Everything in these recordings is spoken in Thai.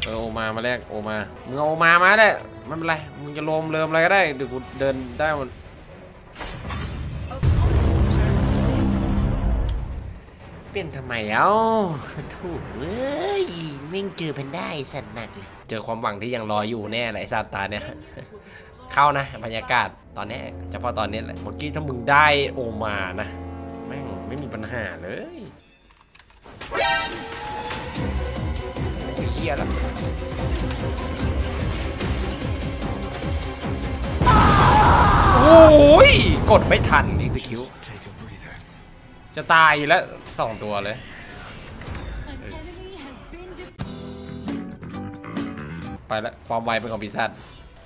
โอมาแรกโอมามึงเอาโอมาได้ไม่เป็นไรมึงจะโลมเริมอะไรก็ได้เดี๋ยวกูเดินได้หมดเปลี่ยนทำไมถูกเอ้ยวิ่งเจอแพนด้าไอ้สัตว์หนักเลยเจอความหวังที่ยังรออยู่แน่เลยไอ้สัตว์ตาเนี่ยเข้านะบรรยากาศตอนนี้เฉพาะตอนนี้แหละเมื่อกี้ถ้ามึงได้โอมานะแม่งไม่มีปัญหาเลยเฮียแล้วโอ้ยกดไม่ทันอีกสกิลจะตายแล้ว2 ตัวเลยไปแล้วความไวเป็นของปีศาจ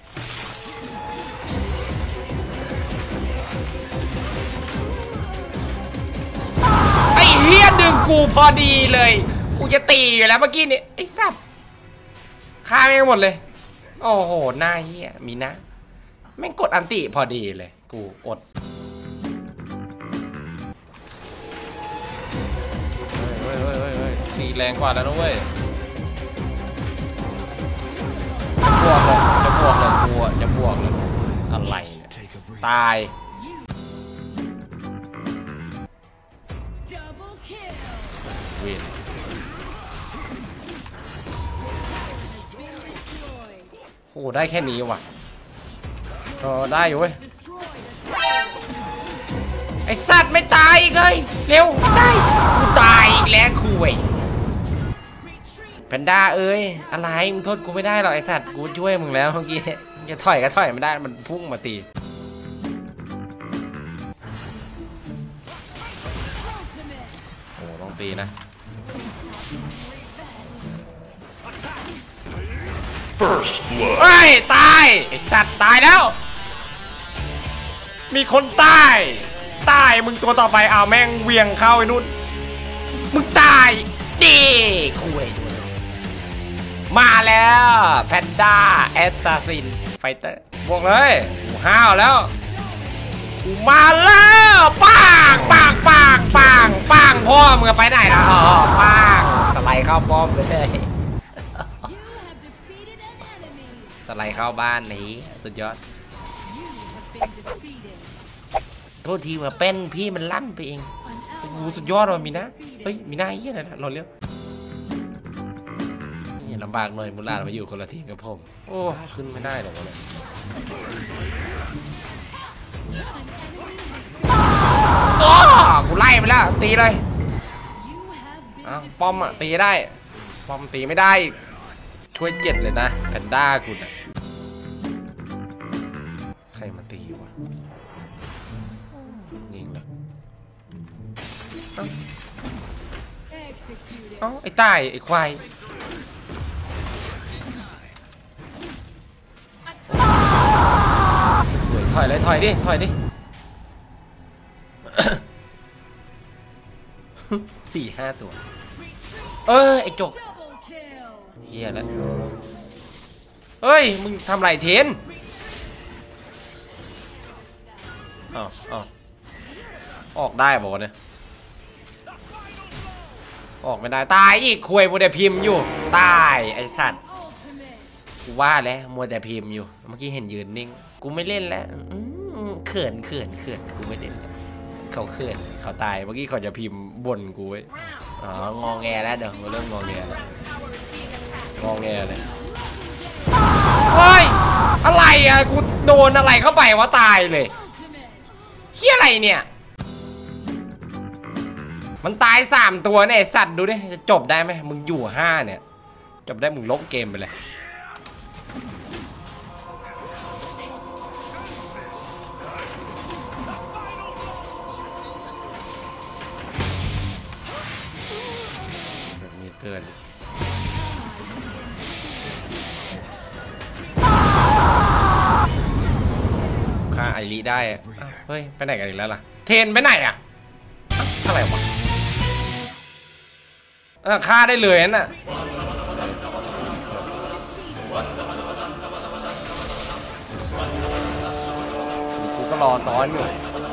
ไอ้เฮียดึงกูพอดีเลยกูจะตีอยู่แล้วเมื่อกี้นี่ไอ้สัตว์ฆ่าแม่งหมดเลยโอ้โหหน้าเฮียมีนะแม่งกดอันติพอดีเลยกูอดตีแรงกว่าแล้วนะเว้ยจะบวกเลยกูจะบวกเลยอะไรเนี่ยตายวินโอ้ได้แค่นี้ว่ะได้อยู่เว้ยไอสัตว์ไม่ตายอีกเลยเร็วไม่ตายกูตายอีกแล้วคุยแพนด้าเอ้ยอะไรมึงโทษกูไม่ได้หรอกไอสัตว์กูช่วยมึงแล้วเมื่อกี้จะถอยก็ถอยไม่ได้มันพุ่งมาตีโอ้ต้องตีนะเฮ้ยตายไอสัตว์ตายแล้วมีคนตายมึงตัวต่อไปเอาแม่งเวียงเข้าไอ้นู่นมึงตายดิคุยมาแล้วแพนด้าแอสซาซินไฟเตอร์บอกเลยกูห้าวแล้วกูมาแล้วปังพ่อมึงไปไหนล่ะปังสไลด์เข้าป้อมเลยสไลด์เข้าบ้านนี้สุดยอดโทษทีว่าเป็นพี่มันลั่นไปเองโอ้โหสุดยอดว่ะมีนะเฮ้ยมีหน้าเหี้ยอะไรนะรอเลี้ยวนี่ลำบากหน่อยมุลามาอยู่คนละทีกับผมโอ้ขึ้นไม่ได้หรอกเลยโอ้กูไล่ไปแล้วตีเลยป้อมอ่ะตีได้ป้อมตีไม่ได้ช่วย7เลยนะแพนด้ากูนะใครมาตีวะยิงเลยไอ้ใต้ไอ้ควายถอยเลยถอยดิ4-5 ตัวไอ้จกเฮียแล้วเฮ้ยมึงทำไรเทนออกได้บอกเนี่ยออกไม่ได้ตายอีกคุยมัวแต่พิมพ์อยู่ตายไอ้สัตว์กูว่าแล้วมัวแต่พิมพ์อยู่เมื่อกี้เห็นยืนนิ่งกูไม่เล่นแล้วเขินกูไม่เล่นเขาเขินเขาตายเมื่อกี้เขาจะพิมพ์บ่นกูไว้งอแงแล้วเดี๋ยวเริ่มงอแงเลยเฮ้ยอะไรอ่ะกูโดนอะไรเข้าไปวะตายเลยเฮียอะไรเนี่ยมันตาย3 ตัวเนี่ยสัตว์ดูดิจะจบได้ไหมมึงอยู่5เนี่ยจบได้มึงลบเกมไปเลยมีเกินฆ่าไอริได้เฮ้ยไปไหนกันอีกแล้วล่ะเทนไปไหนอ่ะอะไรวะฆ่าได้เลยน่ะกูก็รอซ้อนอยู่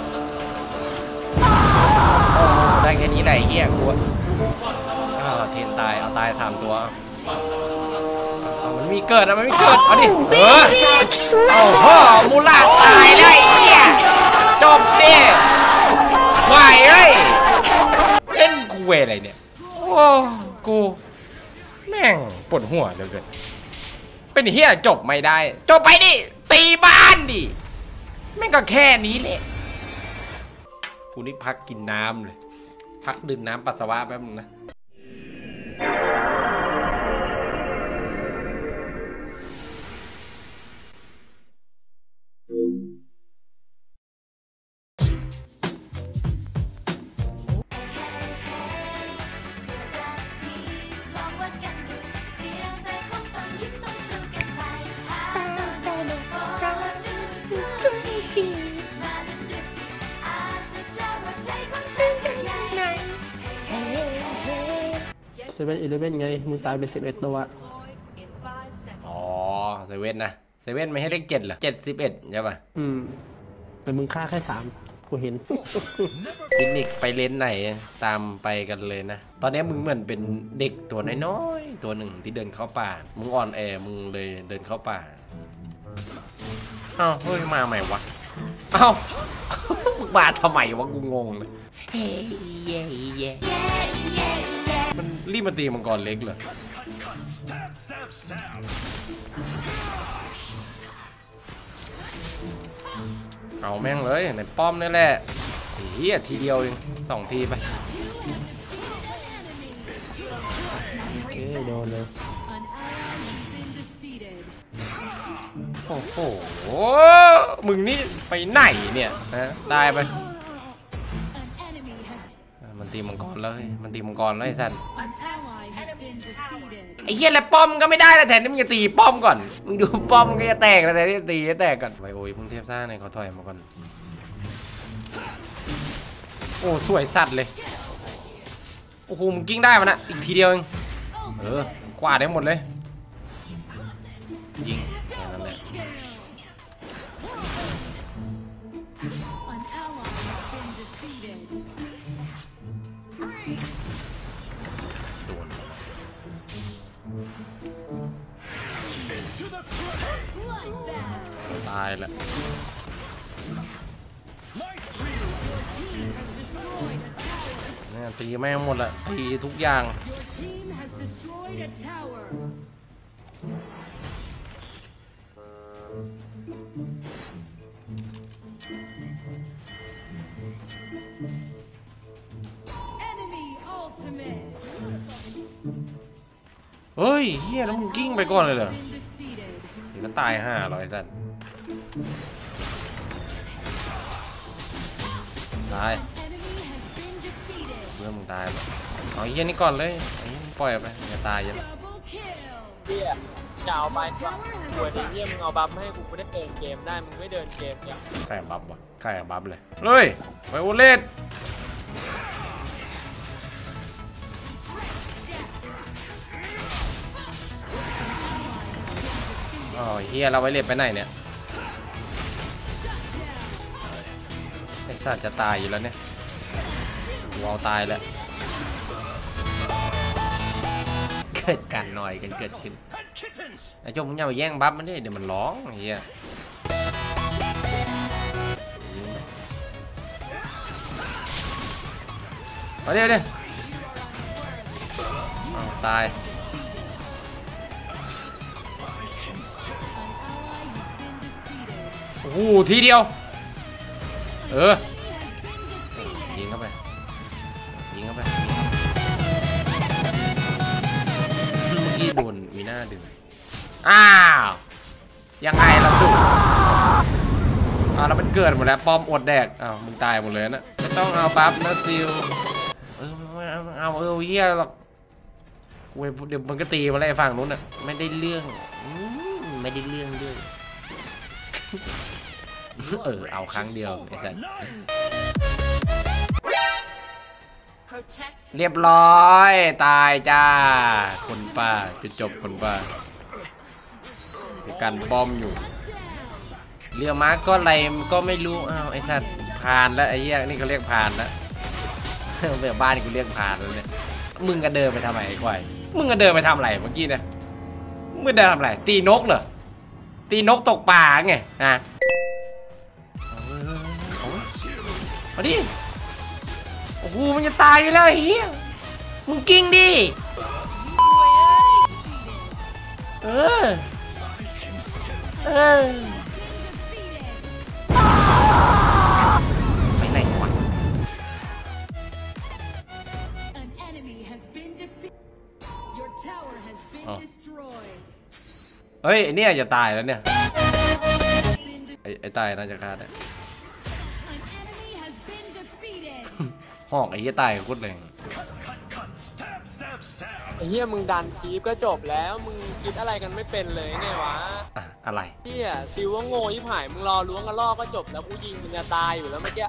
ได้แค่นี้ไหนเฮียกูเทนตายเอาตาย3 ตัวมีเกิดอะมันไม่เกิดเอาดิโอ้โหมูลาตายเลยเนี่ยจบดิวายเอ้ยเล่นกูเวอะไรเนี่ยโอ้กูแม่งปวดหัวเหลือเกินเป็นเฮียจบไม่ได้จบไปดิตีบ้านดิแม่งก็แค่นี้แหละกูนี่พักกินน้ำเลยพักดื่มน้ำปัสสาวะแป๊บนึงนะ 7-11ไงมึงตายไป11ตัวอ๋อเซเว่นนะเซเว่นไม่ให้เลข7เหรอ71ใช่ป่ะแต่มึงฆ่าแค่3กูเห็นฟินิกไปเลนไหนตามไปกันเลยนะตอนนี้มึงเหมือนเป็นเด็กตัวน้อยๆตัวหนึ่งที่เดินเข้าป่ามึงอ่อนแอมึงเลยเดินเข้าป่าอ้าวเฮ้ยมาใหม่วะอ้าวมึงมาทำไมวะกูงงเลยมันรีบมาตีมังกรเล็กเหรอเอาแม่งเลยในป้อมนี่แหละเฮียทีเดียวเอง2 ทีไปโดนเลยโอ้โหมึงนี่ไปไหนเนี่ยนะได้ไปมันตีมังกรเลยมันตีมังกรเลยสันไอ้เหี้ยแล้วป้อมก็ไม่ได้แล้วแทนที่มึงจะตีป้อมก่อนมึงดูป้อมก็จะแตกแล้วแต่ที่ตีจะแตกก่อนไปโอ้ยมึงเทียบซ่าในเขาถอยมาก่อนโอ้สวยสัตว์เลยโอ้โหมึงกิ้งได้มันนะอีกทีเดียวเองกวาดได้หมดเลยยิงนั่นแหละตายละเนี่ยตีแม่งหมดละตีทุกอย่างเฮ้ยเฮียแล้วมึงกิ้งไปก่อนเลยเหรอเดี๋ยวก็ตาย500สัตว์ตายเมื่อมึงตายไปเอาเฮียนี่ก่อนเลยไอ้ปล่อยไปอย่าตายเยอะเฮียจะเอาไปปะกูไอ้เฮียมึงเอาบัฟให้กูไม่ได้เดินเกมได้มึงไม่เดินเกมเนี่ยใครบัฟวะใครบัฟเลยเลยไปโอเล่อ๋อเฮียเราไว้เล็บไปไหนเนี่ยไอ้สัตว์จะตายอยู่แล้วเนี่ยเราตายแล้วเกิดการหน่อยกันเกิดขึ้นไอ้เจ้ามึงอย่าไปแย่งบัฟมันดิเดี๋ยวมันร้องเฮียเอาเดี๋ยวตายโอ้โหทีเดียวยิงเข้าไปยิงเข้าไปเมื่อกี้โดนมีหน้าดึงอ้าวยังไงล่ะสุดแล้วมันเกิดหมดแล้วป้อมอดแดกมึงตายหมดเลยนะไม่ต้องเอาบัฟนะซิลเอาเฮียหรอกเดี๋ยวมันก็ตีมาไล่ฝั่งนู้นน่ะไม่ได้เรื่องด้วยเอาครั้งเดียวไอ้สัสเรียบร้อยตายจ้าคนป้าจะจบคนป้ากันป้อมอยู่เรือม้าก็อะไรก็ไม่รู้ไอ้สัสผ่านแล้วไอ้เหี้ยนี่เขาเรียกผ่านแล้วแบบบ้านกูเรียกผ่านแล้วเนี่ยมึงก็เดินไปทำไมไอ้ควายมึงก็เดินไปทำอะไรเมื่อกี้เนี่ยมึงจะทำอะไรตีนกเหรอตีนกตกปลาไงนะเอาดิโอ้โหมันจะตายอยู่แล้วไอ้เหี้ยมึงกิ้งดิเออไปไหนวะเฮ้ยไอเนี่ยจะตายแล้วเนี่ยไอ้ตายน่าจะฆ่าได้หอกไอ้เหี้ยตายโคตรแรงไอ้เหี้ยมึงดันคีบก็จบแล้วมึงคิดอะไรกันไม่เป็นเลยไงวะอะไรเหี้ยซิวว่าโง่ยิ่งหายมึงรอล้วงกระลอกก็จบแล้วกูยิงมึงจะตายอยู่แล้วเมื่อกี้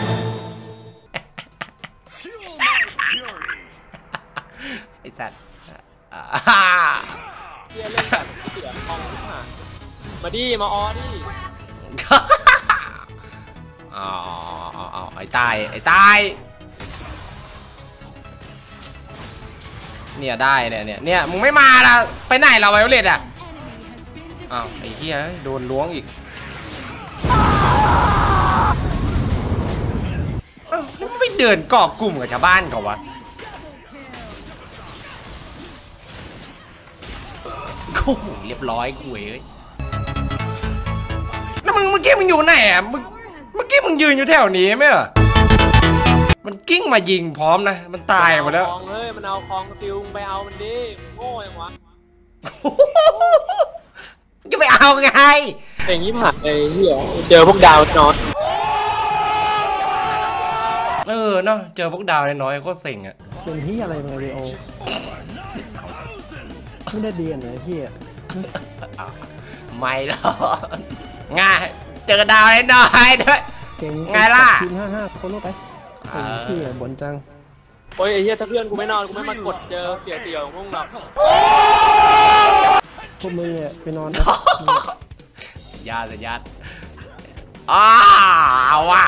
ไอ้สัตว์เหี้ยเล่นแบบเสียคองยิ่งหายมาดิมาออดิไอ้ตายเนี่ยได้เนี่ยมึงไม่มาละไปไหนเราไวโอเลตอ่ะอ้าวไอ้เหี้ยโดนล้วงอีกแล้วไม่เดินเกาะกลุ่มกับชาวบ้านเขาวะโอ้โหเรียบร้อยคุยเลยแล้วมึงเมื่อกี้มึงอยู่ไหนอ่ะเมื่อกี้มึงยืนอยู่แถวนี้ไหมเหรอมันกิ้งมายิงพร้อมนะมันตายหมดแล้วเฮ้ยมันเอาคองติวไปเอามันดิโง่ยังวะจะไปเอาไงอย่างนี้ผ่านไอ้เหี้ยเจอพวกดาวนอนเนาะเจอพวกดาวน้อยๆก็เซ็งอ่ะเป็นที่อะไรมาริโอไม่ได้เรียนเลยพี่ไม่หรอกง่ายเจอดาวน้อยๆด้วยไงล่ะทีม55คนลงไปพี่บ่นจังโอ้ยไอ้เหี้ยถ้าเพื่อนกูไม่นอนกูไม่มากดเจอเสียเตี่ยวของพวกเราพวกมึงไปนอนญาติเอาว่ะ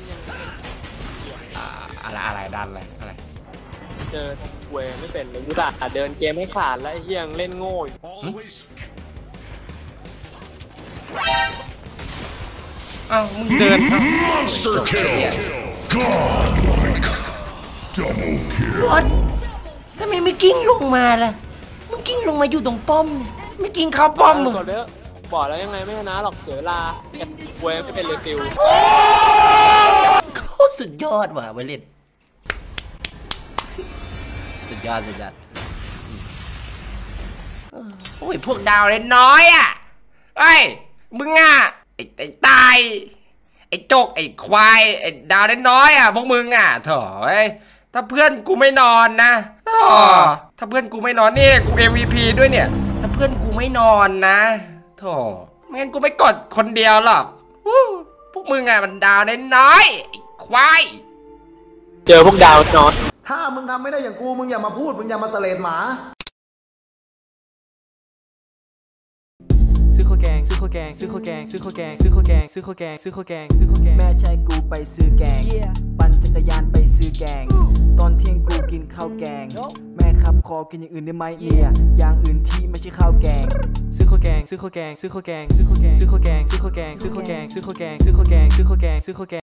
อะไรดันอะไรเจอเวไม่เป็นเลยกูด่าเดินเกมให้ขาดแล้วไอ้เหี้ยเล่นโง่อ้าวมึงเดินWhat ทำไมไม่กิ้งลงมาล่ะมึงกิ้งลงมาอยู่ตรงป้อมไม่กิ้งเข้าป้อมมึงบอกแล้วยังไงไม่ชนะหรอกเสียเวลาเวไม่เป็นเลยติวโคตรสุดยอดว่ะไวเล่นสุดยอดโอ้ยพวกดาวเล็กน้อยอ่ะไอ้มึงอ่ะไอ้ตายไอ้โจกไอ้ควายไอ้ดาวเล็กน้อยอ่ะพวกมึงอ่ะเถอะถ้าเพื่อนกูไม่นอนนะถ้าเพื่อนกูไม่นอนนี่กู MVP ด้วยเนี่ยถ้าเพื่อนกูไม่นอนนะโถไม่งั้นกูไม่กดคนเดียวหรอกพวกมึงอ่ะมันดาวน้อยไอ้ควายเจอพวกดาวนอนถ้ามึงทำไม่ได้อย่างกูมึงอย่ามาพูดมึงอย่ามาเสลดหมาซื้อข้าวแกงแม่ใช้กูไปซื้อแกงปั่นจักรยานไปซื้อแกงตอนเที่ยงกูกินข้าวแกงแม่ครับขอกินอย่างอื่นได้ไหมเนี่ยอย่างอื่นที่ไม่ใช่ข้าวแกงซื้อข้าวแกง